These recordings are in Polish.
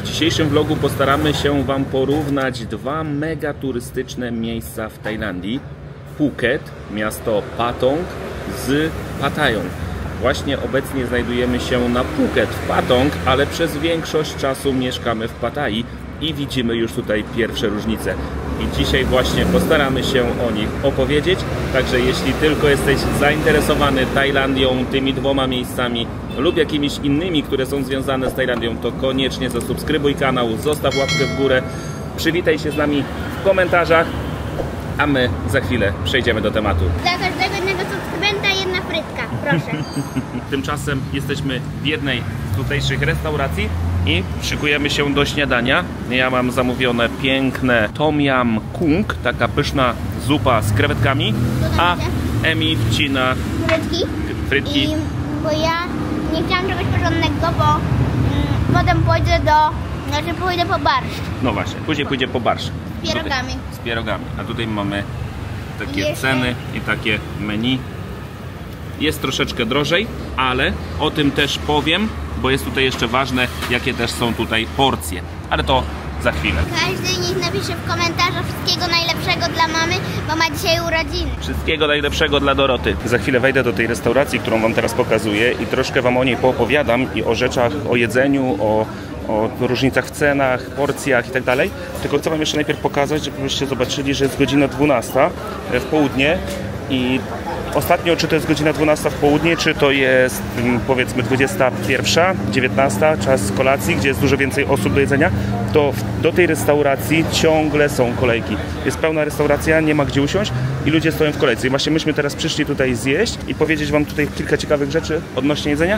W dzisiejszym vlogu postaramy się Wam porównać dwa mega turystyczne miejsca w Tajlandii. Phuket, miasto Patong z Pattayą. Właśnie obecnie znajdujemy się na Phuket w Patong, ale przez większość czasu mieszkamy w Pattayі i widzimy już tutaj pierwsze różnice. I dzisiaj właśnie postaramy się o nich opowiedzieć. Także jeśli tylko jesteś zainteresowany Tajlandią, tymi dwoma miejscami lub jakimiś innymi, które są związane z Tajlandią, to koniecznie zasubskrybuj kanał, zostaw łapkę w górę, przywitaj się z nami w komentarzach, a my za chwilę przejdziemy do tematu. Dla każdego jednego subskrybenta jedna frytka, proszę. Tymczasem jesteśmy w jednej z tutejszych restauracji i szykujemy się do śniadania. Ja mam zamówione piękne tom yum goong, taka pyszna zupa z krewetkami, a Emi wcina frytki. Bo ja nie chciałam czegoś porządnego, bo potem pójdę po barszcz. No właśnie, później pójdzie po barszcz. Z pierogami. Z pierogami. A tutaj mamy takie Jeszcze ceny i takie menu. Jest troszeczkę drożej, ale o tym też powiem, bo jest tutaj jeszcze ważne, jakie też są tutaj porcje. Ale to za chwilę. Każdy niech napisze w komentarzach wszystkiego najlepszego dla mamy, bo ma dzisiaj urodziny. Wszystkiego najlepszego dla Doroty. Za chwilę wejdę do tej restauracji, którą Wam teraz pokazuję i troszkę Wam o niej poopowiadam i o rzeczach, o jedzeniu, o różnicach w cenach, porcjach i tak dalej. Tylko chcę Wam jeszcze najpierw pokazać, żebyście zobaczyli, że jest godzina 12 w południe i ostatnio, czy to jest godzina 12 w południe, czy to jest powiedzmy 21, 19, czas kolacji, gdzie jest dużo więcej osób do jedzenia, to do tej restauracji ciągle są kolejki. Jest pełna restauracja, nie ma gdzie usiąść i ludzie stoją w kolejce. I właśnie myśmy teraz przyszli tutaj zjeść i powiedzieć Wam tutaj kilka ciekawych rzeczy odnośnie jedzenia,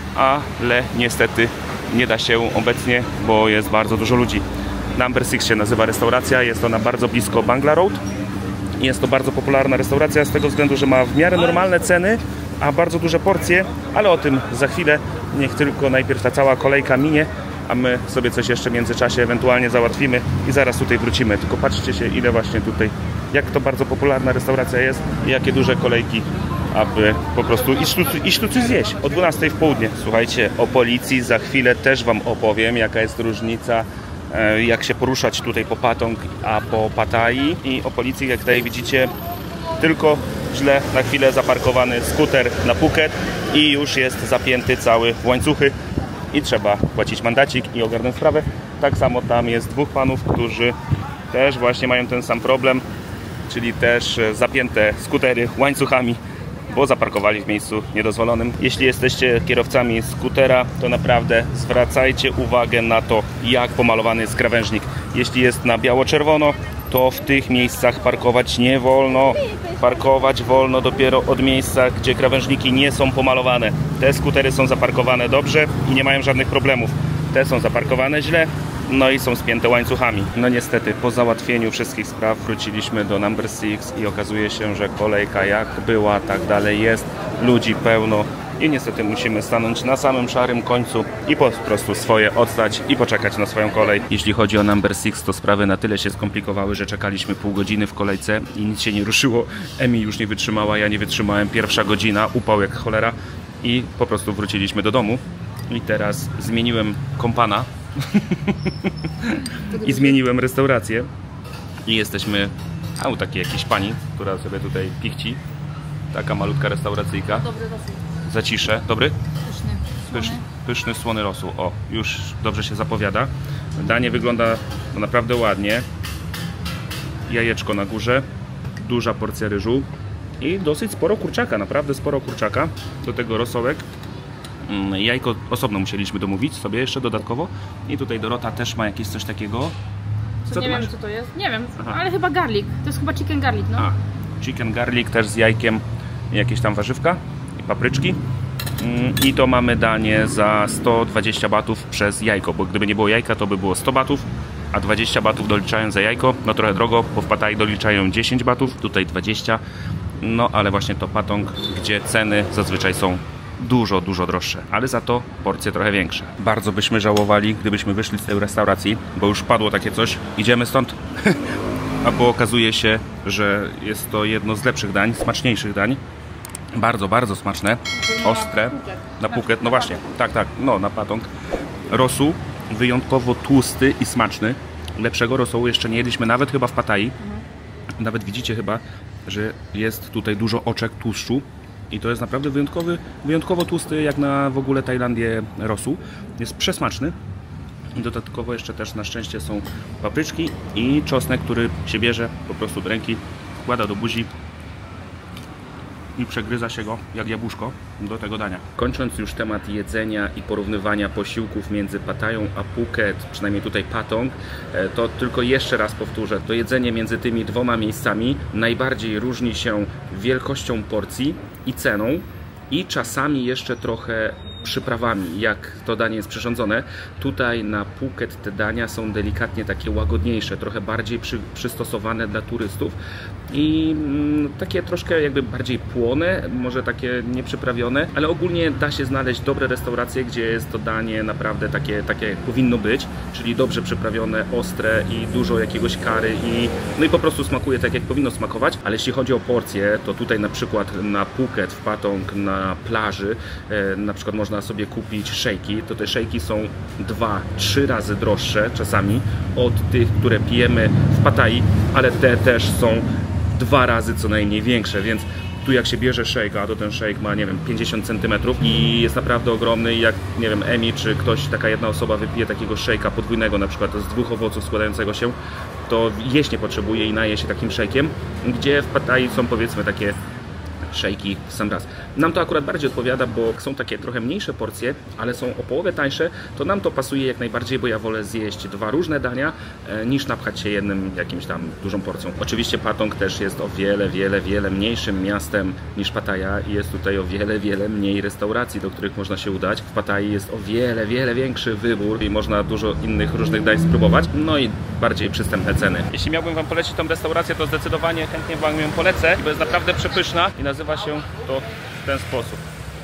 ale niestety nie da się obecnie, bo jest bardzo dużo ludzi. Number 6 się nazywa restauracja, jest ona bardzo blisko Bangla Road. Jest to bardzo popularna restauracja z tego względu, że ma w miarę normalne ceny, a bardzo duże porcje, ale o tym za chwilę. Niech tylko najpierw ta cała kolejka minie, a my sobie coś jeszcze w międzyczasie ewentualnie załatwimy i zaraz tutaj wrócimy. Tylko patrzcie się, ile właśnie tutaj, jak to bardzo popularna restauracja jest i jakie duże kolejki, aby po prostu iść tu coś zjeść o 12 w południe. Słuchajcie, o policji za chwilę też Wam opowiem, jaka jest różnica, jak się poruszać tutaj po Patong, a po Pattayі. I o policji, jak tutaj widzicie, tylko źle na chwilę zaparkowany skuter na Phuket i już jest zapięty cały w łańcuchy i trzeba płacić mandacik i ogarnąć sprawę. Tak samo tam jest dwóch panów, którzy też właśnie mają ten sam problem, czyli też zapięte skutery łańcuchami, bo zaparkowali w miejscu niedozwolonym. Jeśli jesteście kierowcami skutera, to naprawdę zwracajcie uwagę na to, jak pomalowany jest krawężnik. Jeśli jest na biało-czerwono, to w tych miejscach parkować nie wolno. Parkować wolno dopiero od miejsca, gdzie krawężniki nie są pomalowane. Te skutery są zaparkowane dobrze i nie mają żadnych problemów. Te są zaparkowane źle, no i są spięte łańcuchami. No niestety, po załatwieniu wszystkich spraw wróciliśmy do Number 6 i okazuje się, że kolejka jak była, tak dalej jest. Ludzi pełno i niestety musimy stanąć na samym szarym końcu i po prostu swoje oddać i poczekać na swoją kolej. Jeśli chodzi o Number 6, to sprawy na tyle się skomplikowały, że czekaliśmy pół godziny w kolejce i nic się nie ruszyło. Emi już nie wytrzymała, ja nie wytrzymałem. Pierwsza godzina, upał jak cholera i po prostu wróciliśmy do domu. I teraz zmieniłem kompana i zmieniłem restaurację i jesteśmy u takiej jakiejś pani, która sobie tutaj pikci. Taka malutka restauracyjka. Dobry rosół. Za ciszę. Dobry? Pyszny. Pyszny, słony rosół. O, już dobrze się zapowiada. Danie wygląda naprawdę ładnie. Jajeczko na górze. Duża porcja ryżu. I dosyć sporo kurczaka. Naprawdę sporo kurczaka. Do tego rosołek. Jajko osobno musieliśmy domówić sobie jeszcze dodatkowo. I tutaj Dorota też ma jakieś coś takiego. Co nie wiem, co to jest. Nie wiem, ale chyba garlic. To jest chyba chicken garlic, no. Chicken garlic też z jajkiem. Jakieś tam warzywka i papryczki. I to mamy danie za 120 batów przez jajko, bo gdyby nie było jajka, to by było 100 batów, a 20 batów doliczają za jajko. No trochę drogo, bo w Pattayі doliczają 10 batów, tutaj 20. No ale właśnie to Patong, gdzie ceny zazwyczaj są dużo droższe, ale za to porcje trochę większe. Bardzo byśmy żałowali, gdybyśmy wyszli z tej restauracji, bo już padło takie coś. Idziemy stąd. Bo okazuje się, że jest to jedno z lepszych dań, smaczniejszych dań. Bardzo smaczne, ostre. Na Phuket, no właśnie, tak, no na Patong. Rosół wyjątkowo tłusty i smaczny. Lepszego rosołu jeszcze nie jedliśmy, nawet chyba w Pattayyi. Nawet widzicie chyba, że jest tutaj dużo oczek tłuszczu. I to jest naprawdę wyjątkowo tłusty, jak na w ogóle Tajlandię rosół. Jest przesmaczny. I dodatkowo jeszcze też na szczęście są papryczki i czosnek, który się bierze po prostu do ręki, wkłada do buzi i przegryza się go jak jabłuszko do tego dania. Kończąc już temat jedzenia i porównywania posiłków między Pattayą a Phuket, przynajmniej tutaj Patong, to tylko jeszcze raz powtórzę, to jedzenie między tymi dwoma miejscami najbardziej różni się wielkością porcji i ceną i czasami jeszcze trochę przyprawami, jak to danie jest przyrządzone. Tutaj na Phuket te dania są delikatnie takie łagodniejsze, trochę bardziej przystosowane dla turystów i takie troszkę jakby bardziej płone, może takie nieprzyprawione, ale ogólnie da się znaleźć dobre restauracje, gdzie jest to danie naprawdę takie jak powinno być, czyli dobrze przyprawione, ostre i dużo jakiegoś curry no i po prostu smakuje tak, jak powinno smakować. Ale jeśli chodzi o porcje, to tutaj na przykład na Phuket, w Patong, na plaży, na przykład można sobie kupić szejki, to te szejki są 2-3 razy droższe czasami od tych, które pijemy w Pattayyi, ale te też są 2 razy co najmniej większe, więc tu jak się bierze szejka, to ten szejk ma, nie wiem, 50 cm i jest naprawdę ogromny i jak, nie wiem, Emi czy ktoś, taka jedna osoba wypije takiego szejka podwójnego, na przykład z 2 owoców składającego się, to jeść nie potrzebuje i naje się takim szejkiem, gdzie w Pattayyi są, powiedzmy, takie szejki w sam raz. Nam to akurat bardziej odpowiada, bo są takie trochę mniejsze porcje, ale są o połowę tańsze, to nam to pasuje jak najbardziej, bo ja wolę zjeść 2 różne dania, niż napchać się jednym jakimś tam dużą porcją. Oczywiście Patong też jest o wiele mniejszym miastem niż Pattaya i jest tutaj o wiele mniej restauracji, do których można się udać. W Pattayyi jest o wiele większy wybór i można dużo innych różnych dań spróbować, no i bardziej przystępne ceny. Jeśli miałbym Wam polecić tą restaurację, to zdecydowanie chętnie Wam ją polecę, bo jest naprawdę przepyszna i nazywa się to w ten sposób.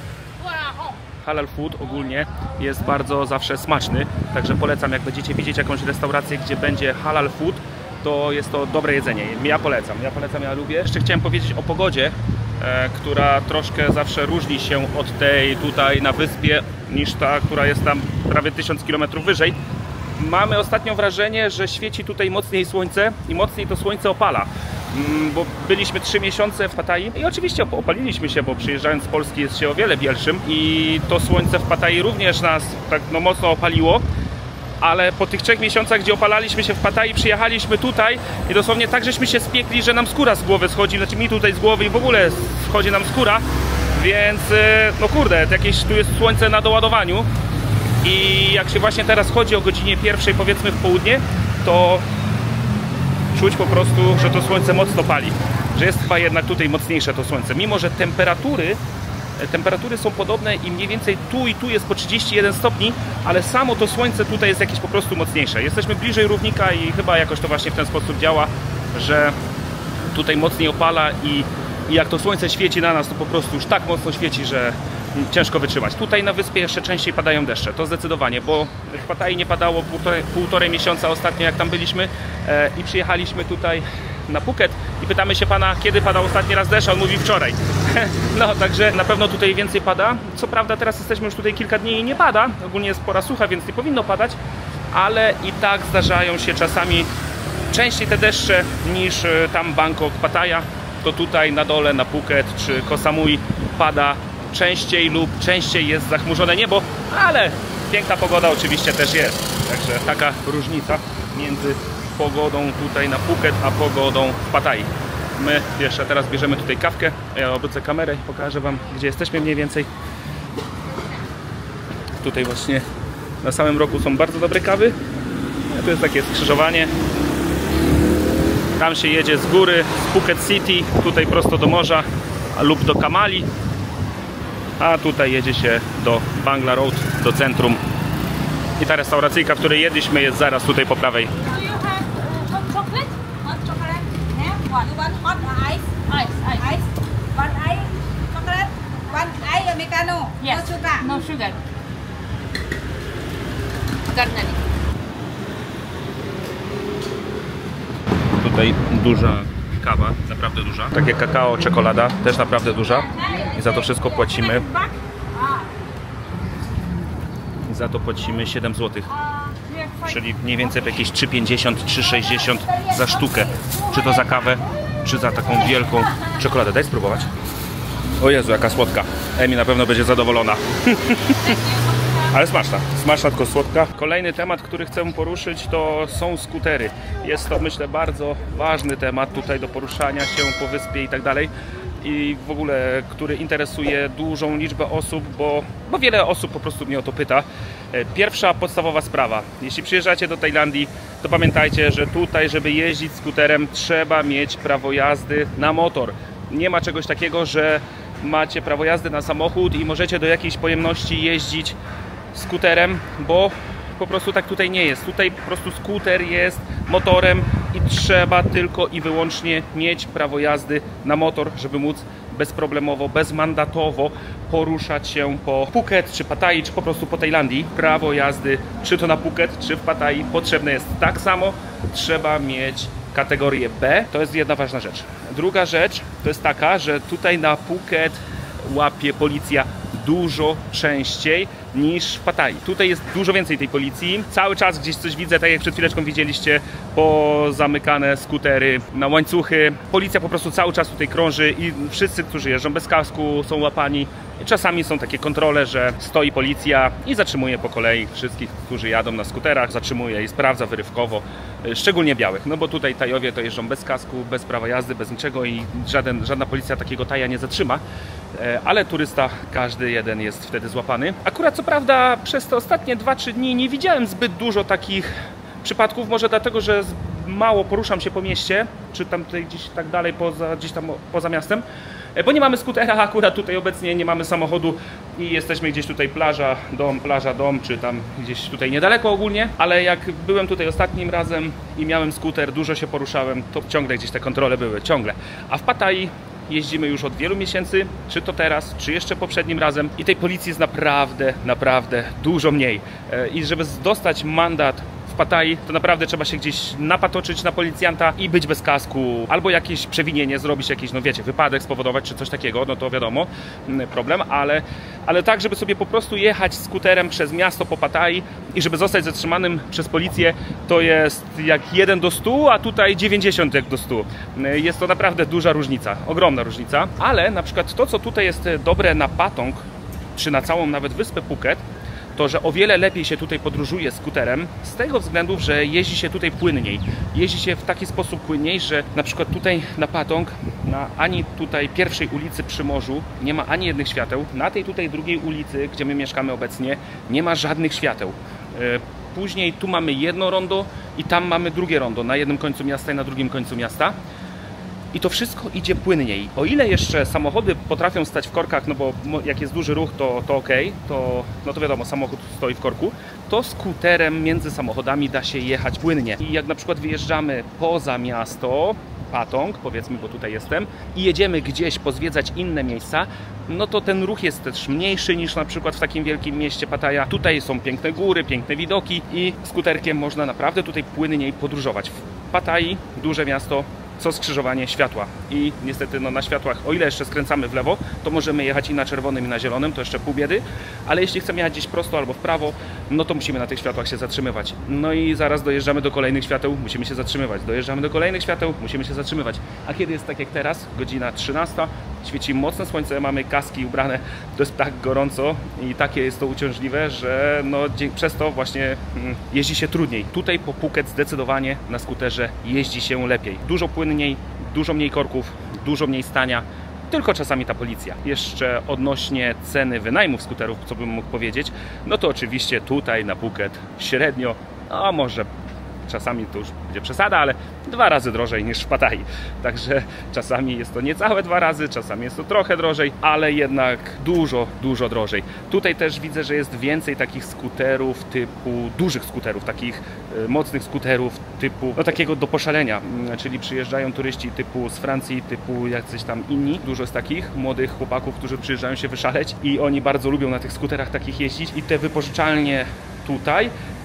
Halal food ogólnie jest bardzo zawsze smaczny, także polecam, jak będziecie widzieć jakąś restaurację, gdzie będzie halal food, to jest to dobre jedzenie. Ja polecam, ja lubię. Jeszcze chciałem powiedzieć o pogodzie, która troszkę zawsze różni się od tej tutaj na wyspie, niż ta, która jest tam prawie 1000 km wyżej. Mamy ostatnio wrażenie, że świeci tutaj mocniej słońce i mocniej to słońce opala. Bo byliśmy 3 miesiące w Pattayyi i oczywiście opaliliśmy się, bo przyjeżdżając z Polski jest się o wiele bielszym i to słońce w Pattayyi również nas tak mocno opaliło, ale po tych 3 miesiącach, gdzie opalaliśmy się w Pattayyi, przyjechaliśmy tutaj i dosłownie tak żeśmy się spiekli, że nam skóra z głowy schodzi, znaczy mi tutaj z głowy i w ogóle schodzi nam skóra, więc no kurde, jakieś tu jest słońce na doładowaniu i jak się właśnie teraz chodzi o godzinie 1, powiedzmy w południe, to czuć po prostu, że to słońce mocno pali, że jest chyba jednak tutaj mocniejsze to słońce, mimo że temperatury są podobne i mniej więcej tu i tu jest po 31 stopni, ale samo to słońce tutaj jest jakieś po prostu mocniejsze. Jesteśmy bliżej równika i chyba jakoś to właśnie w ten sposób działa, że tutaj mocniej opala i jak to słońce świeci na nas, to po prostu już tak mocno świeci, że ciężko wytrzymać. Tutaj na wyspie jeszcze częściej padają deszcze, to zdecydowanie, bo w Pattayyi nie padało półtorej miesiąca ostatnio, jak tam byliśmy i przyjechaliśmy tutaj na Phuket i pytamy się pana, kiedy padał ostatni raz deszcz, a on mówi wczoraj. No, także na pewno tutaj więcej pada. Co prawda teraz jesteśmy już tutaj kilka dni i nie pada, ogólnie jest pora sucha, więc nie powinno padać, ale i tak zdarzają się czasami częściej te deszcze niż tam Bangkok, Pattaya, to tutaj na dole, na Phuket czy Koh Samui pada częściej lub częściej jest zachmurzone niebo, ale piękna pogoda oczywiście też jest. Także taka różnica między pogodą tutaj na Phuket, a pogodą w Pattayyi. My jeszcze teraz bierzemy tutaj kawkę, ja obrócę kamerę i pokażę Wam, gdzie jesteśmy mniej więcej. Tutaj właśnie na samym rogu są bardzo dobre kawy. Tu jest takie skrzyżowanie. Tam się jedzie z góry, z Phuket City, tutaj prosto do morza lub do Kamali. A tutaj jedzie się do Bangla Road, do centrum. I ta restauracyjka, w której jedliśmy, jest zaraz tutaj po prawej. No sugar. Garneli. Tutaj duża kawa, naprawdę duża. Takie kakao, czekolada, też naprawdę duża. I za to wszystko płacimy. I za to płacimy 7 zł. czyli mniej więcej jakieś 3,50, 3,60 za sztukę. Czy to za kawę, czy za taką wielką czekoladę. Daj spróbować. O Jezu, jaka słodka. Emi na pewno będzie zadowolona. Ale smaczna. Smaczna, tylko słodka. Kolejny temat, który chcę poruszyć, to są skutery. Jest to, myślę, bardzo ważny temat tutaj do poruszania się po wyspie i tak dalej. I w ogóle, który interesuje dużą liczbę osób, bo wiele osób po prostu mnie o to pyta. Pierwsza podstawowa sprawa. Jeśli przyjeżdżacie do Tajlandii, to pamiętajcie, że tutaj, żeby jeździć skuterem, trzeba mieć prawo jazdy na motor. Nie ma czegoś takiego, że macie prawo jazdy na samochód i możecie do jakiejś pojemności jeździć skuterem, bo po prostu tak tutaj nie jest. Tutaj po prostu skuter jest motorem i trzeba tylko i wyłącznie mieć prawo jazdy na motor, żeby móc bezproblemowo, bezmandatowo poruszać się po Phuket, czy Pattaya, czy po prostu po Tajlandii. Prawo jazdy, czy to na Phuket, czy w Pattaya, potrzebne jest tak samo. Trzeba mieć kategorię B. To jest jedna ważna rzecz. Druga rzecz to jest taka, że tutaj na Phuket łapie policja dużo częściej niż w Pattaya. Tutaj jest dużo więcej tej policji. Cały czas gdzieś coś widzę, tak jak przed chwileczką widzieliście, pozamykane skutery na łańcuchy. Policja po prostu cały czas tutaj krąży i wszyscy, którzy jeżdżą bez kasku, są łapani. Czasami są takie kontrole, że stoi policja i zatrzymuje po kolei wszystkich, którzy jadą na skuterach, zatrzymuje i sprawdza wyrywkowo, szczególnie białych, no bo tutaj Tajowie to jeżdżą bez kasku, bez prawa jazdy, bez niczego i żadna policja takiego Taja nie zatrzyma, ale turysta, każdy jeden jest wtedy złapany. Akurat co prawda przez te ostatnie 2-3 dni nie widziałem zbyt dużo takich przypadków, może dlatego, że mało poruszam się po mieście, czy tam tutaj gdzieś tak dalej, gdzieś tam poza miastem, bo nie mamy skutera, akurat tutaj obecnie nie mamy samochodu i jesteśmy gdzieś tutaj plaża, dom, czy tam gdzieś tutaj niedaleko ogólnie, ale jak byłem tutaj ostatnim razem i miałem skuter, dużo się poruszałem, to ciągle gdzieś te kontrole były, ciągle. A w Pattaya jeździmy już od wielu miesięcy, czy to teraz, czy jeszcze poprzednim razem i tej policji jest naprawdę dużo mniej. I żeby dostać mandat w Pattaya, to naprawdę trzeba się gdzieś napatoczyć na policjanta i być bez kasku, albo jakieś przewinienie zrobić, jakiś, no wiecie, wypadek spowodować, czy coś takiego, no to wiadomo, problem, ale tak, żeby sobie po prostu jechać skuterem przez miasto po Pattaya i żeby zostać zatrzymanym przez policję, to jest jak 1 do 100, a tutaj 90 jak do 100. Jest to naprawdę duża różnica, ogromna różnica, ale na przykład to, co tutaj jest dobre na Patong, czy na całą nawet wyspę Phuket, to, że o wiele lepiej się tutaj podróżuje skuterem z tego względu, że jeździ się tutaj płynniej. Jeździ się w taki sposób płynniej, że na przykład tutaj na Patong, na ani tutaj pierwszej ulicy przy morzu nie ma ani jednych świateł. Na tej tutaj drugiej ulicy, gdzie my mieszkamy obecnie, nie ma żadnych świateł. Później tu mamy jedno rondo i tam mamy drugie rondo, na jednym końcu miasta i na drugim końcu miasta. I to wszystko idzie płynniej. O ile jeszcze samochody potrafią stać w korkach, no bo jak jest duży ruch, to okej, no to wiadomo, samochód stoi w korku, to skuterem między samochodami da się jechać płynnie. I jak na przykład wyjeżdżamy poza miasto, Patong, powiedzmy, bo tutaj jestem, i jedziemy gdzieś pozwiedzać inne miejsca, no to ten ruch jest też mniejszy niż na przykład w takim wielkim mieście Pattaya. Tutaj są piękne góry, piękne widoki i skuterkiem można naprawdę tutaj płynniej podróżować. W Pattaya, duże miasto, co skrzyżowanie światła i niestety no, na światłach, o ile jeszcze skręcamy w lewo, to możemy jechać i na czerwonym, i na zielonym, to jeszcze pół biedy, ale jeśli chcemy jechać gdzieś prosto albo w prawo, no to musimy na tych światłach się zatrzymywać. No i zaraz dojeżdżamy do kolejnych świateł, musimy się zatrzymywać, dojeżdżamy do kolejnych świateł, musimy się zatrzymywać. A kiedy jest tak jak teraz, godzina 13, świeci mocne słońce, mamy kaski ubrane, to jest tak gorąco i takie jest to uciążliwe, że no, przez to właśnie jeździ się trudniej. Tutaj po Phuket zdecydowanie na skuterze jeździ się lepiej. Dużo płynniej, dużo mniej korków, dużo mniej stania, tylko czasami ta policja. Jeszcze odnośnie ceny wynajmów skuterów, co bym mógł powiedzieć, no to oczywiście tutaj na Phuket średnio, a może czasami to już będzie przesada, ale 2 razy drożej niż w Pattaya. Także czasami jest to niecałe 2 razy, czasami jest to trochę drożej, ale jednak dużo drożej. Tutaj też widzę, że jest więcej takich skuterów typu, dużych skuterów, takich mocnych skuterów typu, no takiego do poszalenia, czyli przyjeżdżają turyści typu z Francji, typu jacyś tam inni. Dużo z takich młodych chłopaków, którzy przyjeżdżają się wyszaleć i oni bardzo lubią na tych skuterach takich jeździć i te wypożyczalnie tutaj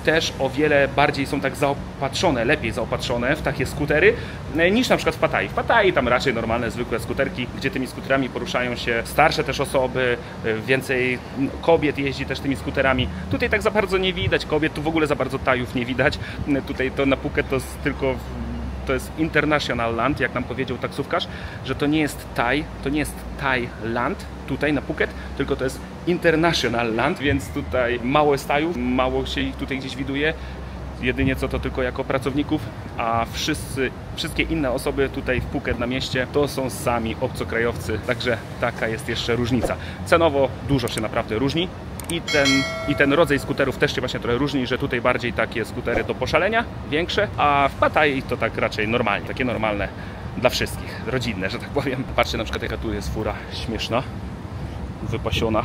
też o wiele bardziej są tak zaopatrzone, lepiej zaopatrzone w takie skutery niż na przykład w Pattayie. W Pattayie tam raczej normalne, zwykłe skuterki, gdzie tymi skuterami poruszają się starsze też osoby, więcej kobiet jeździ też tymi skuterami. Tutaj tak za bardzo nie widać kobiet, tu w ogóle za bardzo Tajów nie widać. Tutaj to na Phuket to jest tylko... To jest International Land, jak nam powiedział taksówkarz, że to nie jest Taj, to nie jest Thailand tutaj na Phuket, tylko to jest International Land, więc tutaj mało jest Tajów, mało się ich tutaj gdzieś widuje, jedynie co to tylko jako pracowników, a wszystkie inne osoby tutaj w Phuket na mieście to są sami obcokrajowcy, także taka jest jeszcze różnica. Cenowo dużo się naprawdę różni. I ten rodzaj skuterów też się właśnie trochę różni, że tutaj bardziej takie skutery do poszalenia, większe, a w Pattayie to tak raczej normalnie, takie normalne dla wszystkich, rodzinne, że tak powiem. Patrzcie na przykład jaka tu jest fura śmieszna, wypasiona.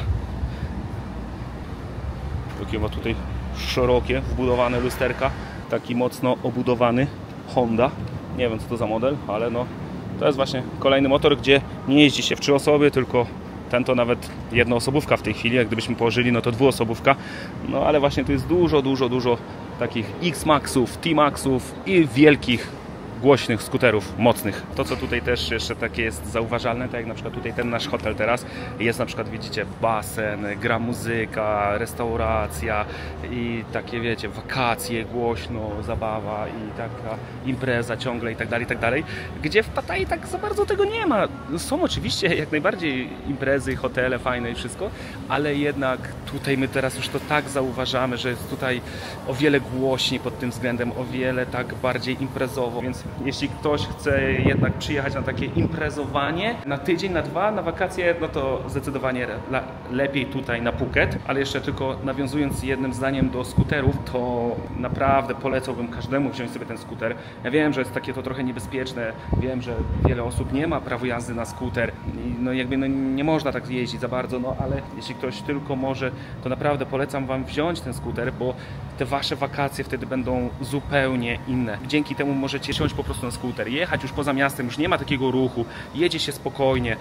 Takie ma tutaj szerokie, wbudowane lusterka, taki mocno obudowany Honda. Nie wiem co to za model, ale no to jest właśnie kolejny motor, gdzie nie jeździ się w 3 osoby, tylko ten to nawet jednoosobówka w tej chwili, jak gdybyśmy położyli, no to dwuosobówka. No ale właśnie tu jest dużo takich X-Maxów, T-Maxów i wielkich, głośnych skuterów, mocnych. To co tutaj też jeszcze takie jest zauważalne, tak jak na przykład tutaj ten nasz hotel teraz, jest na przykład, widzicie, basen, gra muzyka, restauracja i takie, wiecie, wakacje, głośno, zabawa i taka impreza ciągle i tak dalej, gdzie w Pattayie tak za bardzo tego nie ma. Są oczywiście jak najbardziej imprezy, hotele fajne i wszystko, ale jednak tutaj my teraz już to tak zauważamy, że jest tutaj o wiele głośniej pod tym względem, o wiele tak bardziej imprezowo, więc jeśli ktoś chce jednak przyjechać na takie imprezowanie na tydzień, na 2, na wakacje, no to zdecydowanie lepiej tutaj na Phuket. Ale jeszcze tylko nawiązując jednym zdaniem do skuterów, to naprawdę polecałbym każdemu wziąć sobie ten skuter. Ja wiem, że jest takie to trochę niebezpieczne, wiem, że wiele osób nie ma prawa jazdy na skuter i no jakby no nie można tak jeździć za bardzo, no ale jeśli ktoś tylko może, to naprawdę polecam Wam wziąć ten skuter, bo te Wasze wakacje wtedy będą zupełnie inne. Dzięki temu możecie wsiąść po prostu na skuter, jechać już poza miastem, już nie ma takiego ruchu, jedzie się spokojnie,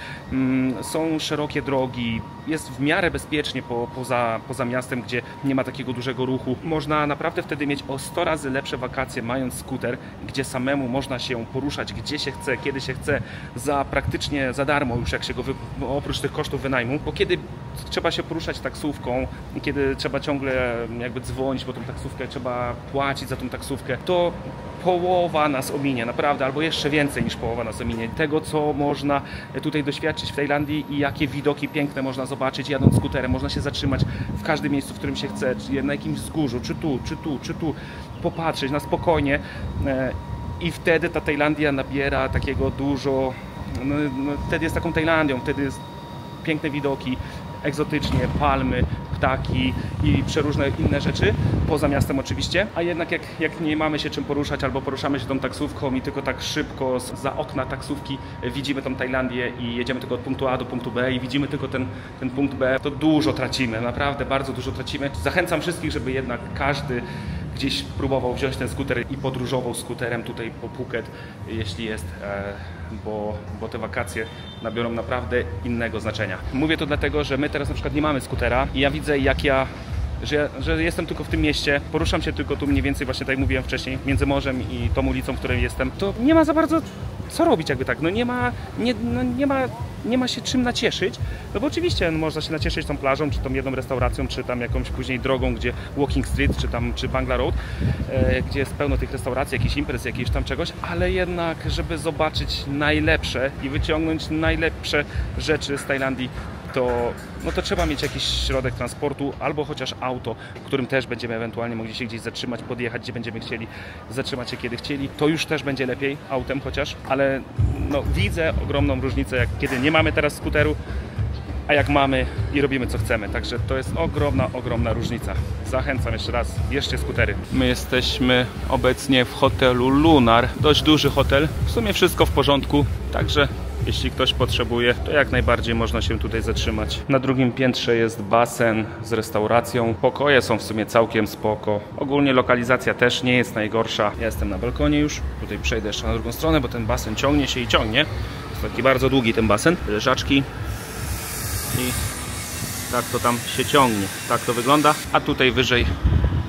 są szerokie drogi, jest w miarę bezpiecznie poza miastem, gdzie nie ma takiego dużego ruchu. Można naprawdę wtedy mieć o 100 razy lepsze wakacje, mając skuter, gdzie samemu można się poruszać, gdzie się chce, kiedy się chce, praktycznie za darmo już, jak się go oprócz tych kosztów wynajmu, bo kiedy trzeba się poruszać taksówką, kiedy trzeba ciągle jakby dzwonić po tą taksówkę, trzeba płacić za tą taksówkę, to połowa nas ominie, naprawdę, albo jeszcze więcej niż połowa nas ominie. Tego, co można tutaj doświadczyć w Tajlandii i jakie widoki piękne można zobaczyć jadąc skuterem. Można się zatrzymać w każdym miejscu, w którym się chce, czy na jakimś wzgórzu, czy tu, popatrzeć na spokojnie. I wtedy ta Tajlandia nabiera takiego dużo, wtedy jest taką Tajlandią, wtedy jest piękne widoki, egzotycznie, palmy, ptaki i przeróżne inne rzeczy, poza miastem oczywiście, a jednak jak nie mamy się czym poruszać albo poruszamy się tą taksówką i tylko tak szybko za okna taksówki widzimy tą Tajlandię i jedziemy tylko od punktu A do punktu B i widzimy tylko ten punkt B, to dużo tracimy, naprawdę bardzo dużo tracimy. Zachęcam wszystkich, żeby jednak każdy gdzieś próbował wziąć ten skuter i podróżował skuterem tutaj po Phuket, jeśli jest, bo te wakacje nabiorą naprawdę innego znaczenia. Mówię to dlatego, że my teraz na przykład nie mamy skutera i ja widzę że jestem tylko w tym mieście, poruszam się tylko tu mniej więcej właśnie tak jak mówiłem wcześniej, między morzem i tą ulicą, w której jestem, to nie ma za bardzo co robić jakby tak, nie ma się czym nacieszyć, no bo oczywiście można się nacieszyć tą plażą, czy tą jedną restauracją, czy tam jakąś później drogą, gdzie Walking Street, czy Bangla Road, gdzie jest pełno tych restauracji, jakichś imprez, jakichś tam czegoś, ale jednak, żeby zobaczyć najlepsze i wyciągnąć najlepsze rzeczy z Tajlandii, to trzeba mieć jakiś środek transportu albo chociaż auto, w którym też będziemy ewentualnie mogli się gdzieś zatrzymać, podjechać, gdzie będziemy chcieli, zatrzymać się kiedy chcieli. To już też będzie lepiej autem chociaż, ale widzę ogromną różnicę, jak kiedy nie mamy teraz skuteru, a jak mamy i robimy co chcemy. Także to jest ogromna różnica. Zachęcam jeszcze raz, bierzcie skutery. My jesteśmy obecnie w hotelu Lunar. Dość duży hotel. W sumie wszystko w porządku. Także jeśli ktoś potrzebuje, to jak najbardziej można się tutaj zatrzymać. Na drugim piętrze jest basen z restauracją. Pokoje są w sumie całkiem spoko. Ogólnie lokalizacja też nie jest najgorsza. Ja jestem na balkonie już. Tutaj przejdę jeszcze na drugą stronę, bo ten basen ciągnie się i ciągnie. Jest taki bardzo długi ten basen. Leżaczki. I tak to tam się ciągnie. Tak to wygląda. A tutaj wyżej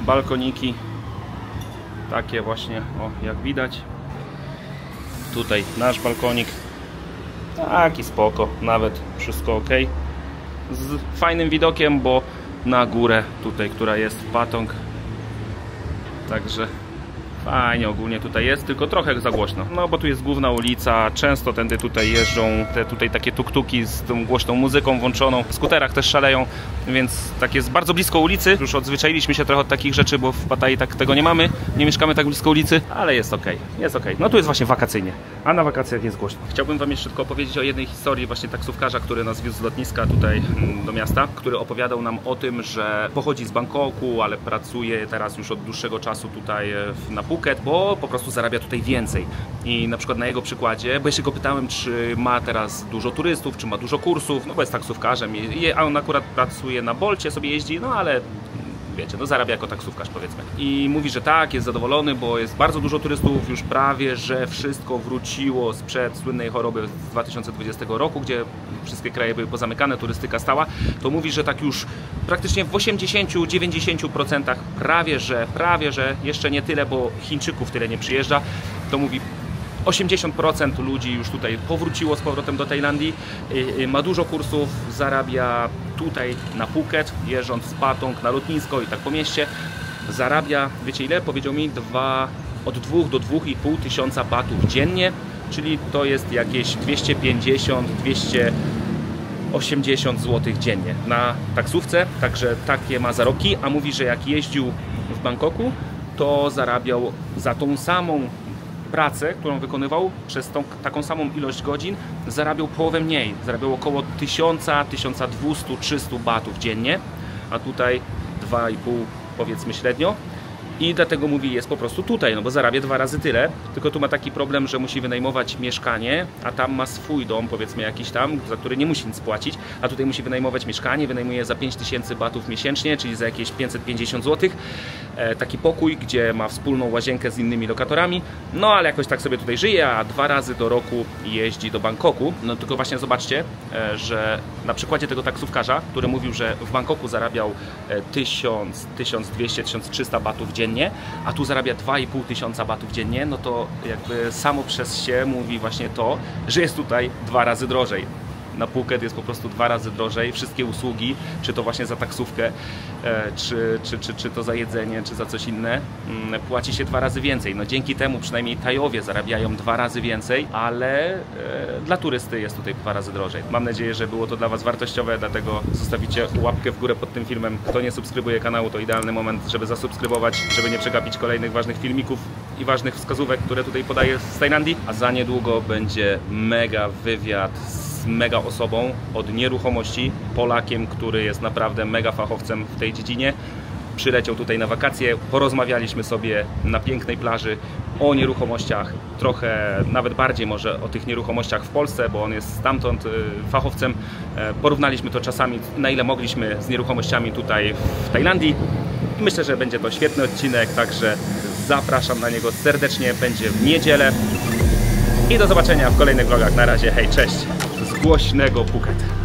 balkoniki. Takie właśnie, o, jak widać. Tutaj nasz balkonik. Taki spoko, nawet wszystko ok. Z fajnym widokiem, bo na górę tutaj, która jest w Patong. Także fajnie ogólnie tutaj jest, tylko trochę za głośno. No bo tu jest główna ulica, często tędy tutaj jeżdżą te tutaj takie tuk-tuki z tą głośną muzyką włączoną. W skuterach też szaleją, więc tak jest bardzo blisko ulicy. Już odzwyczailiśmy się trochę od takich rzeczy, bo w Pattaji tak tego nie mamy. Nie mieszkamy tak blisko ulicy, ale jest ok, jest ok. No tu jest właśnie wakacyjnie, a na wakacjach jest głośno. Chciałbym wam jeszcze tylko opowiedzieć o jednej historii właśnie taksówkarza, który nas wiózł z lotniska tutaj do miasta, który opowiadał nam o tym, że pochodzi z Bangkoku, ale pracuje teraz już od dłuższego czasu tutaj na Phuket, bo po prostu zarabia tutaj więcej. I na przykład na jego przykładzie, bo ja się go pytałem, czy ma teraz dużo turystów, czy ma dużo kursów, no bo jest taksówkarzem, a on akurat pracuje na Bolcie, sobie jeździ, no ale wiecie, no zarabia jako taksówkarz, powiedzmy. I mówi, że tak, jest zadowolony, bo jest bardzo dużo turystów, już prawie, że wszystko wróciło sprzed słynnej choroby z 2020 roku, gdzie wszystkie kraje były pozamykane, turystyka stała. To mówi, że tak już praktycznie w 80-90% prawie, że jeszcze nie tyle, bo Chińczyków tyle nie przyjeżdża. To mówi, 80% ludzi już tutaj powróciło z powrotem do Tajlandii, ma dużo kursów, zarabia tutaj na Phuket, jeżdżąc z Patong na lotnisko i tak po mieście. Zarabia, wiecie ile? Powiedział mi od 2 do 2,5 tysiąca batów dziennie, czyli to jest jakieś 250-280 zł dziennie na taksówce, także takie ma zarobki, a mówi, że jak jeździł w Bangkoku, to zarabiał za tą samą pracę, którą wykonywał przez taką samą ilość godzin, zarabiał połowę mniej. Zarabiał około 1000, 1200, 300 batów dziennie, a tutaj 2,5 powiedzmy średnio. I dlatego mówi, jest po prostu tutaj, no bo zarabia 2 razy tyle, tylko tu ma taki problem, że musi wynajmować mieszkanie, a tam ma swój dom, powiedzmy jakiś tam, za który nie musi nic płacić, a tutaj musi wynajmować mieszkanie, wynajmuje za 5000 batów miesięcznie, czyli za jakieś 550 zł. Taki pokój, gdzie ma wspólną łazienkę z innymi lokatorami, no ale jakoś tak sobie tutaj żyje, a 2 razy do roku jeździ do Bangkoku. No tylko właśnie zobaczcie, że na przykładzie tego taksówkarza, który mówił, że w Bangkoku zarabiał 1000, 1200, 1300 batów dziennie, a tu zarabia 2,5 tysiąca batów dziennie, no to jakby samo przez się mówi właśnie to, że jest tutaj 2 razy drożej. Na Phuket jest po prostu 2 razy drożej, wszystkie usługi, czy to właśnie za taksówkę, czy to za jedzenie, czy za coś inne, płaci się 2 razy więcej. No dzięki temu przynajmniej Tajowie zarabiają 2 razy więcej, ale dla turysty jest tutaj 2 razy drożej. Mam nadzieję, że było to dla Was wartościowe, dlatego zostawicie łapkę w górę pod tym filmem. Kto nie subskrybuje kanału, to idealny moment, żeby zasubskrybować, żeby nie przegapić kolejnych ważnych filmików i ważnych wskazówek, które tutaj podaję z Tajlandii. A za niedługo będzie mega wywiad z mega osobą od nieruchomości, Polakiem, który jest naprawdę mega fachowcem w tej dziedzinie. Przyleciał tutaj na wakacje, porozmawialiśmy sobie na pięknej plaży o nieruchomościach, trochę nawet bardziej może o tych nieruchomościach w Polsce, bo on jest stamtąd fachowcem. Porównaliśmy to czasami, na ile mogliśmy, z nieruchomościami tutaj w Tajlandii. Myślę, że będzie to świetny odcinek, także zapraszam na niego serdecznie, będzie w niedzielę. I do zobaczenia w kolejnych vlogach. Na razie, hej, cześć z głośnego Phuket.